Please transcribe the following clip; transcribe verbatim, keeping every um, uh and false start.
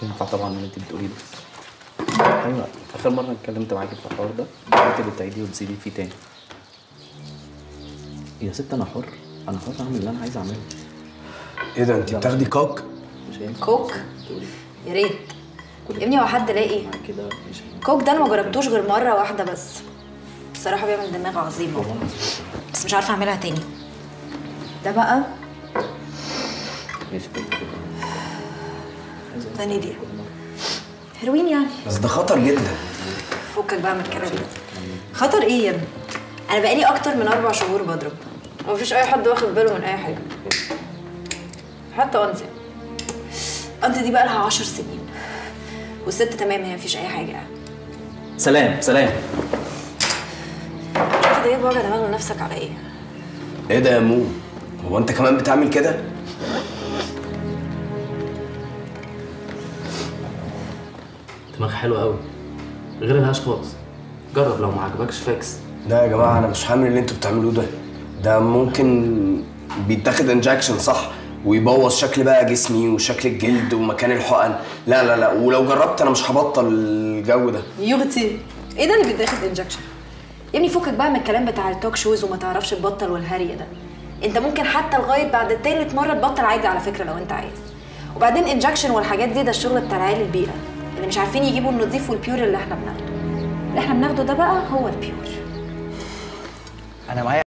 مش هينفع طبعا اللي انت بتقوليه ده. ايوه اخر مره اتكلمت معاكي في الحوار ده قلت لي بتعيدي وتزيدي فيه تاني. يا ست انا حر، انا حر اعمل اللي انا عايز اعمله. ايه ده انت بتاخدي كوك؟ مش هينفع كوك؟ يا ريت يا ابني. هو حد لاقي كده مش هينفع. كوك ده انا ما جربتوش غير مره واحده بس، بصراحه بيعمل دماغ عظيمه بس مش عارفه اعملها تاني. ده بقى ماشي كده فانيليا هيروين يعني، بس ده خطر جدا. فكك بقى من الكلام ده. خطر ايه يا ابني؟ انا بقالي اكتر من اربع شهور بضرب ومفيش اي حد واخد باله من اي حاجه، حتى انت انت دي بقى لها عشر سنين والست تمام، هي مفيش اي حاجه يعني. سلام سلام. شوف انت جايب وجع دماغ لنفسك على ايه؟ ايه ده يا مو؟ هو انت كمان بتعمل كده؟ دماغ حلو قوي غير الهاش خالص. جرب لو ما عجبكش فاكس. لا يا جماعه انا مش هعمل اللي انتوا بتعملوه ده. ده ممكن بيتاخد انجكشن صح ويبوظ شكل بقى جسمي وشكل الجلد ومكان الحقن. لا لا لا، ولو جربت انا مش هبطل الجو ده. يغتي ايه ده اللي بيتاخد انجكشن يا ابني؟ فكك بقى من الكلام بتاع التوك شوز وما تعرفش تبطل والهري ده. انت ممكن حتى لغايه بعد تالت مره تبطل عادي على فكره لو انت عايز. وبعدين انجكشن والحاجات دي ده الشغل بتاع العيال البيئه اللي مش عارفين يجيبوا النظيف والبيور اللي احنا بناخده. اللي احنا بناخده ده بقى هو البيور. انا معايا